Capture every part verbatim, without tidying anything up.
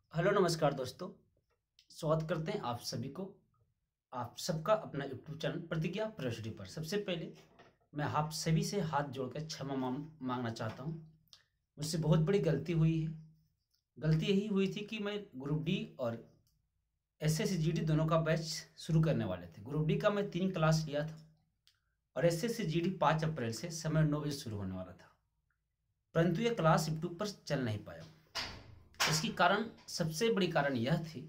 Hello नमस्कार दोस्तों। स्वागत करते हैं आप सभी को आप सबका अपना यूट्यूब चैनल प्रतिज्ञा प्रोफेसरी पर। सबसे पहले मैं आप सभी से हाथ जोड़कर क्षमा मांग मांगना चाहता हूं। मुझसे बहुत बड़ी गलती हुई है। गलती यही हुई थी कि मैं ग्रुप डी और एस एस जी डी दोनों का बैच शुरू करने वाले थे। ग्रुप डी का मैं तीन क्लास लिया था और एस एस जी डी पाँच अप्रैल से समय नौ बजे शुरू होने वाला था, परंतु यह क्लास यूट्यूब पर चल नहीं पाया। इसकी कारण सबसे बड़ी कारण यह थी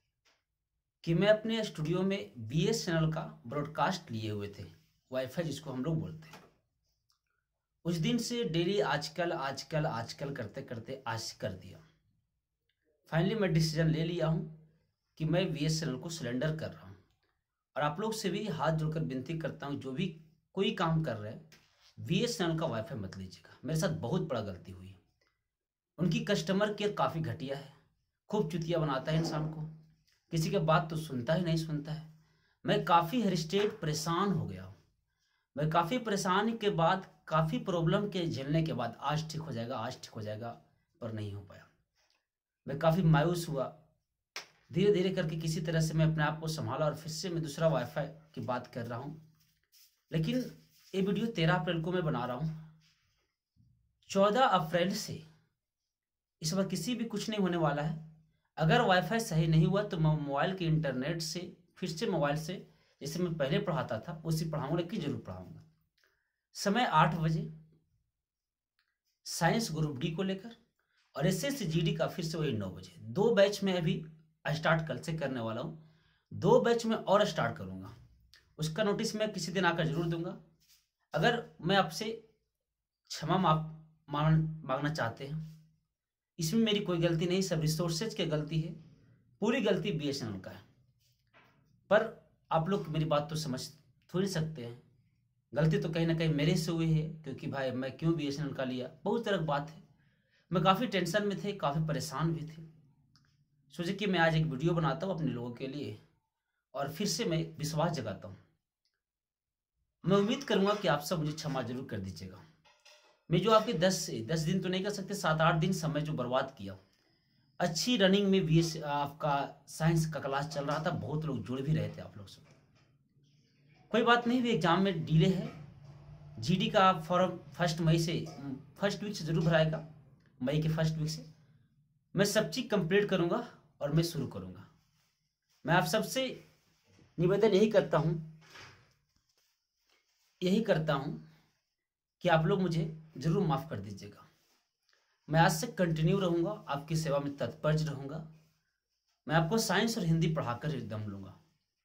कि मैं अपने स्टूडियो में बी एस एन एल का ब्रॉडकास्ट लिए हुए थे, वाईफाई जिसको हम लोग बोलते हैं। उस दिन से डेली आजकल आजकल आजकल करते करते आज कर दिया। फाइनली मैं डिसीजन ले लिया हूं कि मैं बी एस एन एल को सिलेंडर कर रहा हूं और आप लोग से भी हाथ जोड़कर विनती करता हूं, जो भी कोई काम कर रहे हैं बी एस एन एल का वाईफाई मत लीजिएगा। मेरे साथ बहुत बड़ा गलती हुई। उनकी कस्टमर केयर काफ़ी घटिया है, खूब चुतिया बनाता है इंसान को, किसी के बात तो सुनता ही नहीं सुनता है। मैं काफ़ी हरिस्टेट परेशान हो गया हूँ। मैं काफ़ी परेशान के बाद, काफ़ी प्रॉब्लम के झेलने के बाद आज ठीक हो जाएगा आज ठीक हो जाएगा पर नहीं हो पाया। मैं काफ़ी मायूस हुआ। धीरे धीरे करके किसी तरह से मैं अपने आप को संभाला और फिर से मैं दूसरा वाईफाई की बात कर रहा हूँ। लेकिन ये वीडियो तेरह अप्रैल को मैं बना रहा हूँ। चौदह अप्रैल से इस बार किसी भी कुछ नहीं होने वाला है। अगर वाईफाई सही नहीं हुआ तो मैं मोबाइल के इंटरनेट से फिर से मोबाइल से जैसे मैं पहले पढ़ाता था उसी पढ़ाऊंगा, लेकिन जरूर पढ़ाऊंगा। समय आठ बजे साइंस ग्रुप डी को लेकर और एस एस जी डी का फिर से वही नौ बजे। दो बैच में अभी स्टार्ट कल से करने वाला हूँ। दो बैच में और स्टार्ट करूंगा, उसका नोटिस मैं किसी दिन आकर जरूर दूंगा। अगर मैं आपसे क्षमा मांगना चाहते हैं, इसमें मेरी कोई गलती नहीं, सब रिसोर्सेज की गलती है, पूरी गलती बी एस एन एल का है। पर आप लोग मेरी बात तो समझ थोड़ी सकते हैं, गलती तो कहीं ना कहीं मेरे से हुई है, क्योंकि भाई मैं क्यों बी एस एन एल का लिया, बहुत तरह की बात है। मैं काफ़ी टेंशन में थे, काफ़ी परेशान भी थे। सोचे कि मैं आज एक वीडियो बनाता हूँ अपने लोगों के लिए और फिर से मैं विश्वास जगाता हूँ। मैं उम्मीद करूँगा कि आप सब मुझे क्षमा जरूर कर दीजिएगा। मैं जो आपके दस से दस दिन तो नहीं कर सकते, सात आठ दिन समय जो बर्बाद किया, अच्छी रनिंग में भी आपका साइंस का क्लास चल रहा था, बहुत लोग जुड़ भी रहे थे आप लोग सब। कोई बात नहीं, भी एग्जाम में डिले है। जीडी का फॉर्म फर्स्ट मई से फर्स्ट वीक से जरूर भराएगा, मई के फर्स्ट वीक से मैं सब चीज कंप्लीट करूंगा और मैं शुरू करूंगा। मैं आप सबसे निवेदन यही करता हूं यही करता हूं कि आप लोग मुझे जरूर माफ कर दीजिएगा। मैं आज से कंटिन्यू रहूंगा, आपकी सेवा में तत्पर रहूंगा। मैं आपको साइंस और हिंदी पढ़ाकर दम लूंगा।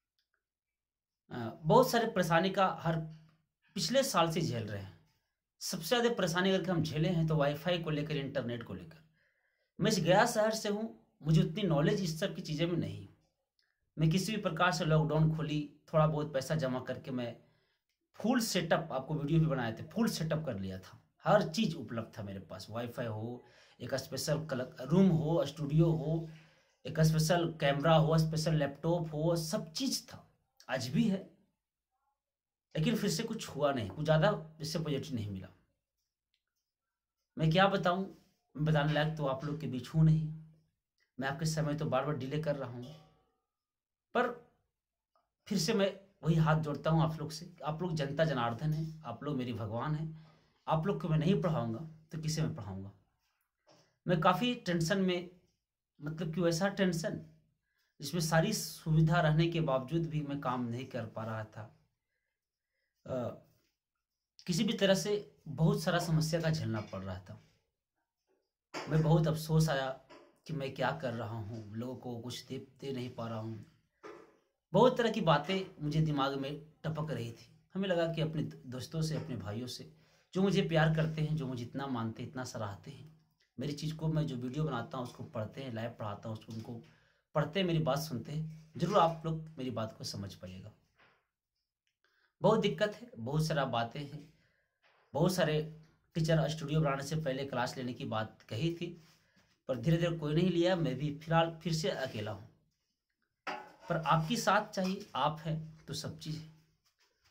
बहुत सारे परेशानी का हर पिछले साल से झेल रहे हैं। सबसे ज़्यादा परेशानी अगर हम झेले हैं तो वाईफाई को लेकर, इंटरनेट को लेकर। मैं इस गया शहर से हूँ, मुझे उतनी नॉलेज इस सब की चीज़ें में नहीं। मैं किसी भी प्रकार से लॉकडाउन खोली, थोड़ा बहुत पैसा जमा करके मैं फुल सेटअप, आपको वीडियो भी बनाए थे, फुल सेटअप कर लिया था। हर चीज़ उपलब्ध था मेरे पास, वाईफाई हो, एक स्पेशल रूम हो, स्टूडियो हो, एक स्पेशल कैमरा हो, स्पेशल लैपटॉप हो, सब चीज़ था, आज भी है। लेकिन फिर से कुछ हुआ नहीं, कुछ ज़्यादा इससे पॉजिटिव नहीं मिला। मैं क्या बताऊं, मैं बताने लायक तो आप लोग के बीच हूँ नहीं। मैं आपके समय तो बार बार डिले कर रहा हूँ, पर फिर से मैं वही हाथ जोड़ता हूँ आप लोग से। आप लोग जनता जनार्दन है, आप लोग मेरी भगवान है। आप लोग को मैं नहीं पढ़ाऊंगा तो किसे मैं पढ़ाऊंगा। मैं काफ़ी टेंशन में, मतलब कि वैसा टेंशन जिसमें सारी सुविधा रहने के बावजूद भी मैं काम नहीं कर पा रहा था। आ, किसी भी तरह से बहुत सारा समस्या का झेलना पड़ रहा था। मैं बहुत अफसोस आया कि मैं क्या कर रहा हूँ, लोगों को कुछ दे दे नहीं पा रहा हूँ। बहुत तरह की बातें मुझे दिमाग में टपक रही थी। हमें लगा कि अपने दोस्तों से, अपने भाइयों से, जो मुझे प्यार करते हैं, जो मुझे इतना मानते हैं, इतना सराहते हैं, मेरी चीज़ को, मैं जो वीडियो बनाता हूँ उसको पढ़ते हैं, लाइव पढ़ाता हूँ उसको, उनको पढ़ते हैं, मेरी बात सुनते हैं, जरूर आप लोग मेरी बात को समझ पाइएगा। बहुत दिक्कत है, बहुत सारा बातें हैं। बहुत सारे टीचर स्टूडियो बनाने से पहले क्लास लेने की बात कही थी, पर धीरे धीरे कोई नहीं लिया। मैं भी फिलहाल फिर से अकेला हूँ, पर आपकी साथ चाहिए। आप हैं तो सब चीज़ है।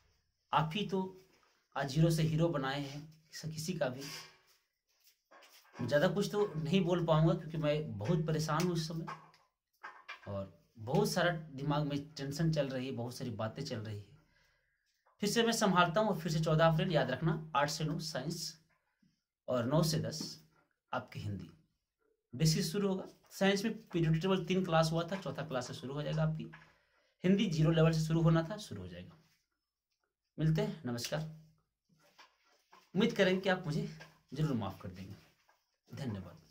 आप ही तो आज जीरो से हीरो बनाए हैं किसी का भी। ज़्यादा कुछ तो नहीं बोल पाऊंगा क्योंकि मैं बहुत परेशान हूँ इस समय, और बहुत सारा दिमाग में टेंशन चल रही है, बहुत सारी बातें चल रही है। फिर से मैं संभालता हूँ, और फिर से चौदह अप्रैल याद रखना, आठ से नौ साइंस और नौ से दस आपकी हिंदी बेसिक शुरू होगा। साइंस में पीरियड टेबल तीन क्लास हुआ था, चौथा क्लास से शुरू हो जाएगा आपकी हिंदी। जीरो लेवल से शुरू होना था, शुरू हो जाएगा। मिलते हैं, नमस्कार। उम्मीद करेंगे कि आप मुझे जरूर माफ़ कर देंगे। धन्यवाद।